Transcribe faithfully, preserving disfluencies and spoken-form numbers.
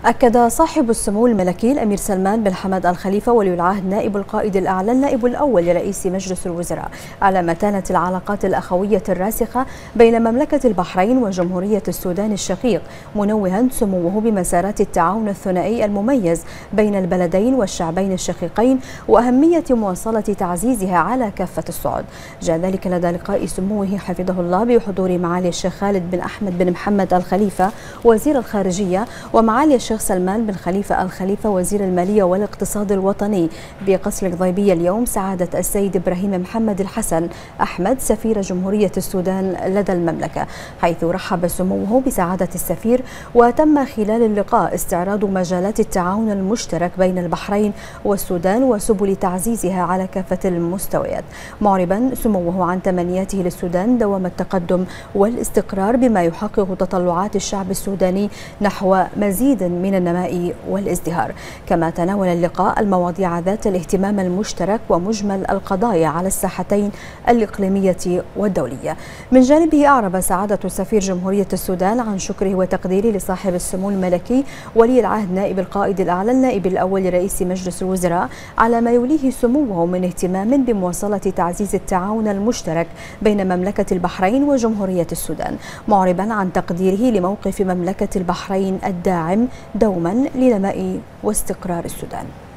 أكد صاحب السمو الملكي الأمير سلمان بن حمد آل خليفة ولي العهد نائب القائد الأعلى النائب الأول لرئيس مجلس الوزراء على متانة العلاقات الأخوية الراسخة بين مملكة البحرين وجمهورية السودان الشقيق، منوها سموه بمسارات التعاون الثنائي المميز بين البلدين والشعبين الشقيقين وأهمية مواصلة تعزيزها على كافة الصعد. جاء ذلك لدى لقاء سموه حفظه الله بحضور معالي الشيخ خالد بن أحمد بن محمد آل خليفة وزير الخارجية ومعالي الشيخ سلمان بن خليفة آل خليفة وزير المالية والاقتصاد الوطني بقصر الغضيبية اليوم سعادة السيد إبراهيم محمد الحسن أحمد سفير جمهورية السودان لدى المملكة، حيث رحب سموه بسعادة السفير. وتم خلال اللقاء استعراض مجالات التعاون المشترك بين البحرين والسودان وسبل تعزيزها على كافة المستويات، معربا سموه عن تمنياته للسودان دوام التقدم والاستقرار بما يحقق تطلعات الشعب السوداني نحو مزيد من النماء والازدهار. كما تناول اللقاء المواضيع ذات الاهتمام المشترك ومجمل القضايا على الساحتين الإقليمية والدولية. من جانبه أعرب سعادة سفير جمهورية السودان عن شكره وتقديره لصاحب السمو الملكي ولي العهد نائب القائد الأعلى النائب الأول لرئيس مجلس الوزراء على ما يوليه سموه من اهتمام بمواصلة تعزيز التعاون المشترك بين مملكة البحرين وجمهورية السودان، معربا عن تقديره لموقف مملكة البحرين الداعم دوما لنماء واستقرار السودان.